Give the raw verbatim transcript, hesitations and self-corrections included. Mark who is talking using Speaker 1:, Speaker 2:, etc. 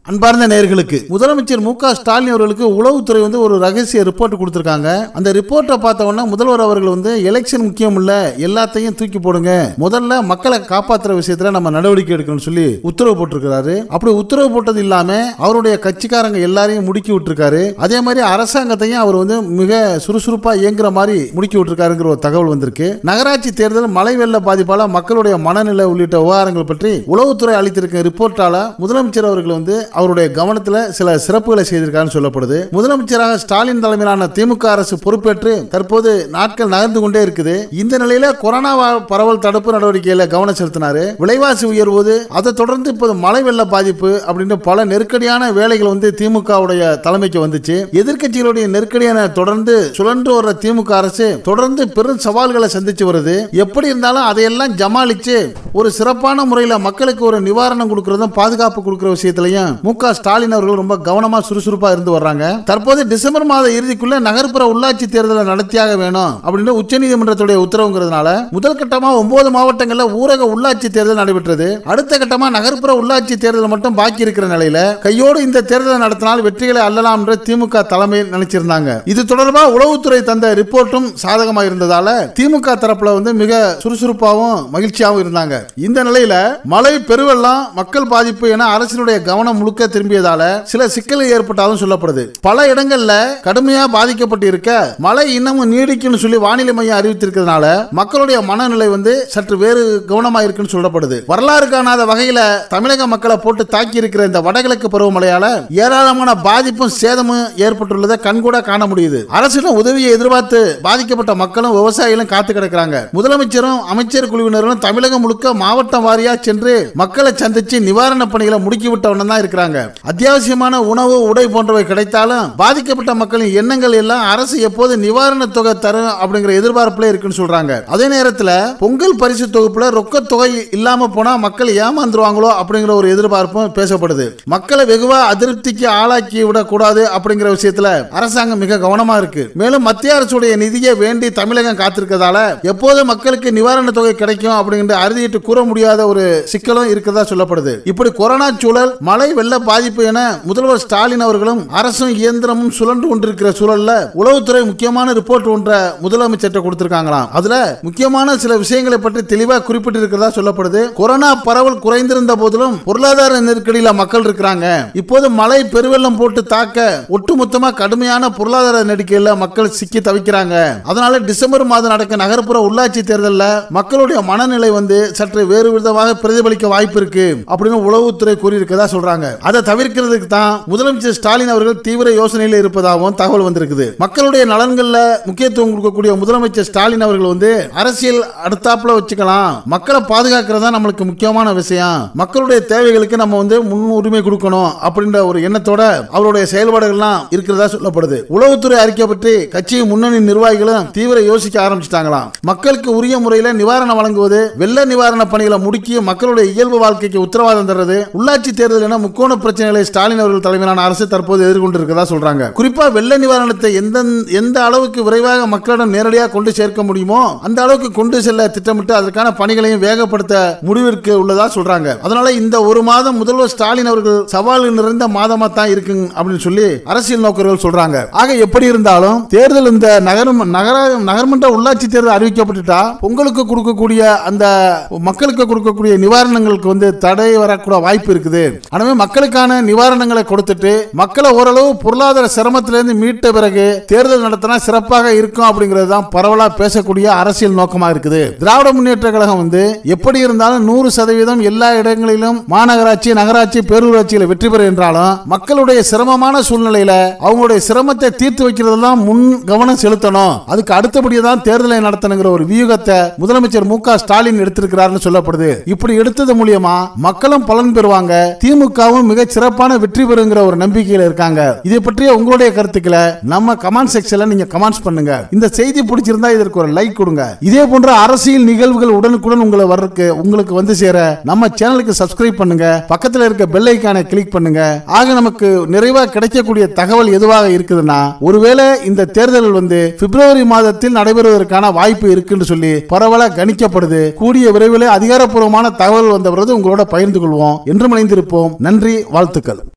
Speaker 1: அன்பார்ந்த நேயர்களுக்கு முதலமைச்சர் மு க ஸ்டாலின் அவர்களுக்கு உளவுத்துறை வந்து ஒரு ரகசிய ரிப்போர்ட் கொடுத்திருக்காங்க. அந்த ரிப்போர்ட்டை பார்த்த உடனே முதல்வர் அவர்கள் வந்து எலெக்ஷன் முக்கியம் இல்ல, எல்லாத்தையும் தூக்கி போடுங்க, முதல்ல மக்களை காப்பாற்றுற விஷயத்துல நம்ம நடவடிக்கை எடுக்கணும்னு சொல்லி உத்தரவு போட்டிருக்கிறாரு. அப்படி உத்தரவு போட்டது இல்லாம அவருடைய கட்சிக்காரங்க எல்லாரையும் முடுக்கி விட்டுருக்காரு. அதே மாதிரி அரசாங்கத்தையும் அவர் வந்து மிக சுறுசுறுப்பா இயங்குற மாதிரி முடுக்கி விட்டுருக்காருங்கிற ஒரு தகவல் வந்திருக்கு. நகராட்சி தேர்தல் மழை வெள்ள பாதிப்பால மக்களுடைய மனநிலை உள்ளிட்ட விவகாரங்கள் பற்றி உளவுத்துறை அளித்திருக்க ரிப்போர்ட்டால முதலமைச்சர் அவர்கள் வந்து அவருடைய கவனத்தில் சில சிறப்புகளை செய்திருக்கான்னு சொல்லப்படுது. முதலமைச்சராக ஸ்டாலின் தலைமையிலான திமுக அரசு பொறுப்பேற்று தற்போது நாட்கள் நகர்ந்து கொண்டே இருக்குது. இந்த நிலையில கொரோனா பரவல் தடுப்பு நடவடிக்கையில கவனம் செலுத்தினாரு. விலைவாசி உயர்வு, அதை தொடர்ந்து இப்போது மழை வெள்ள பாதிப்பு அப்படின்னு பல நெருக்கடியான வேலைகள் வந்து திமுகவுடைய தலைமைக்கு வந்துச்சு. எதிர்க்கட்சிகளுடைய நெருக்கடியான தொடர்ந்து சுழன்று வர்ற திமுக அரசு தொடர்ந்து பெரும் சவால்களை சந்திச்சு வருது. எப்படி இருந்தாலும் அதையெல்லாம் ஜமாளிச்சு ஒரு சிறப்பான முறையில் மக்களுக்கு ஒரு நிவாரணம் கொடுக்கறதும் பாதுகாப்பு கொடுக்கிற விஷயத்திலையும் மு க ஸ்டாலின் அவர்கள் ரொம்ப கவனமா சுறுசுறுப்பா இருந்து வர்றாங்க. தற்போது டிசம்பர் மாத இறுதிக்குள்ள நகர்ப்புற உள்ளாட்சி தேர்தலை நடத்தியாக வேணும் அப்படின்னு உச்சநீதிமன்றத்துடைய உத்தரவுங்கிறதுனால முதல் கட்டமா ஒன்பது மாவட்டங்களில் ஊரக உள்ளாட்சி தேர்தல் நடைபெற்றது. அடுத்த கட்டமா நகர்ப்புற உள்ளாட்சி தேர்தல் மட்டும் பாக்கி இருக்கிற நிலையில கையோடு இந்த தேர்தலை நடத்தினால் வெற்றிகளை அள்ளலாம் என்று திமுக தலைமை நினைச்சிருந்தாங்க. இது தொடர்பாக உளவுத்துறை தந்த ரிப்போர்ட்டும் சாதகமாக இருந்ததால திமுக தரப்புல வந்து மிக சுறுசுறுப்பாகவும் மகிழ்ச்சியாகவும் இருந்தாங்க. இந்த நிலையில மழை பெருவெள்ளம் மக்கள் பாதிப்பு என அரசினுடைய கவனம் முழுக்க திரும்பியதால சில சிக்கல்கள் ஏற்பட்டாலும் சொல்லப்படுது. பல இடங்கள்ல கடுமையா பாதிக்கப்பட்டு இருக்க மழை இன்னமும் நீடிக்கும் சொல்லி வானிலை மையம் அறிவித்திருக்கிறதுனால மக்களுடைய மனநிலை வந்து சற்று வேறு கவனமா இருக்குன்னு சொல்லப்படுது. வரலாறு காணாத வகையில தமிழக மக்களை போட்டு தாக்கி இருக்கிற இந்த வடகிழக்கு பருவமழையால ஏராளமான பாதிப்பும் சேதமும் ஏற்பட்டுள்ளதை கண்கூட காண முடியுது. அரசின் உதவியை எதிர்பார்த்து பாதிக்கப்பட்ட மக்களும் விவசாயிகளும் காத்து கிடக்கிறாங்க. முதலமைச்சரும் அமைச்சர் குழுவினரும் தமிழகம் முழுக்க மாவட்டம் வாரியா சென்று மக்களை சந்திச்சு நிவாரண பணிகளை முடுக்கிவிட்டவன தான் இருக்கிறாங்க. அத்தியாவசியமான உணவு உடை போன்றவை கிடைத்தாலும் பாதிக்கப்பட்ட மக்களின் எண்ணங்கள் எல்லாம் அரசு எப்போது நிவாரண தொகை தரும் அப்படிங்கிற எதிர்பார்ப்புல இருக்குன்னு சொல்றாங்க. அதே நேரத்தில் பொங்கல் பரிசு தொகுப்புல ரொக்க தொகை இல்லாம போனா மக்கள் ஏமாந்துருவாங்களோ அப்படிங்கிற ஒரு எதிர்பார்ப்பும் பேசப்படுது. மக்களை வெகுவா அதிருப்திக்கு ஆளாக்கி விடக்கூடாது அப்படிங்கிற விஷயத்துல அரசாங்கம் மிக கவனமா இருக்கு. மேலும் மத்திய அரசுடைய நிதியை வேண்டி தமிழகம் காத்திருக்கிறதால எப்போது மக்களுக்கு நிவாரண தொகை கிடைக்கும் அப்படிங்கிற அறுதியிட்டு கூற முடியாத ஒரு சிக்கலும் இருக்கிறதா சொல்லப்படுது. இப்படி கொரோனா சூழல் மழை வெள்ள பாதிப்பு என முதல்வர் ஸ்டாலின் அவர்களும் அரசும் இயந்திரமும் சுழன்று கொண்டிருக்கிற சூழல்ல உளவுத்துறை முக்கியமான ரிப்போர்ட் ஒன்றை முதலமைச்சர் கொடுத்திருக்காங்களாம். அதுல முக்கியமான சில விஷயங்களை பற்றி தெளிவாக குறிப்பிட்டிருக்கிறதா சொல்லப்படுது. கொரோனா பரவல் குறைந்திருந்த போதிலும் பொருளாதார நெருக்கடியில மக்கள் இருக்கிறாங்க. இப்போது மழை பெருவெள்ளம் போட்டு தாக்க ஒட்டுமொத்தமா கடுமையான பொருளாதார நெருக்கடியில மக்கள் சிக்கி தவிக்கிறாங்க. அதனால டிசம்பர் மாதம் நடக்க நகர்ப்புற உள்ளாட்சி தேர்தலில் மக்களுடைய மனநிலை வந்து சற்று வேறு விதமாக பிரதிபலிக்க வாய்ப்பு இருக்கு அப்படின்னு உளவுத்துறை கூறியிருக்கதா சொல்றாங்க. அதை தவிர்க்கிறதுக்கு தான் முதலமைச்சர் ஸ்டாலின் அவர்கள் தீவிர யோசனையில் இருப்பதாகவும் தகவல் வந்திருக்குது. மக்களுடைய நலன்கள்ல முக்கியத்துவம் கொடுக்கக்கூடிய முதலமைச்சர் ஸ்டாலின் அவர்கள் வந்து அரசியல் அடுத்தாப்புல வச்சுக்கலாம், மக்களை பாதுகாக்கிறதா நம்மளுக்கு முக்கியமான விஷயம், மக்களுடைய தேவைகளுக்கு நம்ம வந்து முன்னுரிமை கொடுக்கணும் அப்படின்ற ஒரு எண்ணத்தோட அவருடைய செயல்பாடுகள்லாம் இருக்கிறதா சொல்லப்படுது. உளவுத்துறை அறிக்கை பற்றி கட்சி முன்னணி நிர்வாகிகளும் தீவிர யோசிக்க ஆரம்பிச்சிட்டாங்களாம். மக்களுக்கு உரிய முறையில் நிவாரணம் வழங்குவது, வெள்ள நிவாரண பணிகளை முடுக்கி மக்களுடைய இயல்பு வாழ்க்கைக்கு உத்தரவாதம் தருவது, உள்ளாட்சி தேர்தல் என முக்கோண பிரச்சனைகளை ஸ்டாலின் அவர்கள் தலைமையிலான அரசு தற்போது எதிர்கொண்டிருக்கிறதா சொல்றாங்க. குறிப்பா வெள்ள நிவாரணத்தை எந்த எந்த அளவுக்கு விரைவாக மக்களிடம் நேரடியாக கொண்டு சேர்க்க முடியுமோ அந்த அளவுக்கு கொண்டு செல்ல திட்டமிட்டு அதற்கான பணிகளையும் வேகப்படுத்த முடிவிற்கு உள்ளதா சொல்றாங்க. அதனால இந்த ஒரு மாதம் முதல்வர் ஸ்டாலின் அவர்கள் சவால் நிறைந்த மாதமா தான் இருக்கு அப்படின்னு சொல்லி அரசியல் நோக்கர்கள் சொல்றாங்க. ஆக எப்படி இருந்தாலும் தேர்தல் இந்த நகர நகர்மன்ற உள்ளாட்சி தேர்தல் அறிவிக்கப்பட்டுட்டா பொங்கலுக்கு கொடுக்கக்கூடிய அந்த மக்களுக்கு கொடுக்கக்கூடிய நிவாரணங்களுக்கு வந்து தடை வரக்கூட வாய்ப்பு இருக்குது. எனவே மக்களுக்கான நிவாரணங்களை கொடுத்துட்டு மக்களை ஓரளவு பொருளாதார சிரமத்திலிருந்து மீட்ட பிறகு தேர்தல் நடத்தினா சிறப்பாக இருக்கும் அப்படிங்கிறது தான் பரவலா பேசக்கூடிய அரசியல் நோக்கமாக இருக்குது. திராவிட முன்னேற்ற கழகம் வந்து எப்படி இருந்தாலும் நூறு சதவீதம் எல்லா இடங்களிலும் மாநகராட்சி நகராட்சி பேரூராட்சியில் வெற்றி பெறும் என்றாலும் மக்களுடைய சிரமமான சூழ்நிலையில அவங்களுடைய சிரமத்தை தீர்த்து வைக்கிறதெல்லாம் முன் கவனம் செலுத்தணும். அதுக்கு அடுத்தபடியே தான் தேர்தலை நடத்தணுங்கிற ஒரு வியூகத்தை முதலமைச்சர் மு க ஸ்டாலின் எடுத்திருக்கிறார்னு சொல்லப்படுது. இப்படி எடுத்தது மூலியமா மக்களும் பலன் பெறுவாங்க, திமுகவும் மிக சிறப்பான வெற்றி பெறுங்கிற ஒரு நம்பிக்கையில் இருக்காங்க. இதை பற்றிய உங்களுடைய கருத்துக்களை நம்ம கமெண்ட் செக்ஷன்ல நீங்க கமெண்ட்ஸ் பண்ணுங்க. இந்த செய்தி பிடிச்சிருந்தா இதற்கு ஒரு லைக் கொடுங்க. இதே போன்ற அரசியல் நிகழ்வுகள் உடனுக்குடன் உங்களை வர்றதுக்கு உங்களுக்கு வந்து சேர நம்ம சேனலுக்கு சப்ஸ்கிரைப் பண்ணுங்க, பக்கத்தில் இருக்க பெல் ஐகானை கிளிக் பண்ணுங்க. ஆக நமக்கு நிறைவா கிடைக்கக்கூடிய தகவல் எதுவாக இருக்குதுன்னா, ஒருவேளை இந்த தேர்தல் வந்து பிப்ரவரி மாதத்தில் நடைபெறுவதற்கான வாய்ப்பு இருக்குன்னு சொல்லி பரவலாக கணிக்கப்படுது. கூடிய விரைவில் அதிகாரப்பூர்வமான தகவல் வந்த பிறகு உங்களோட பகிர்ந்து கொள்வோம். என்றும் இணைந்திருப்போம். நன்றி, வாழ்த்துக்கள்.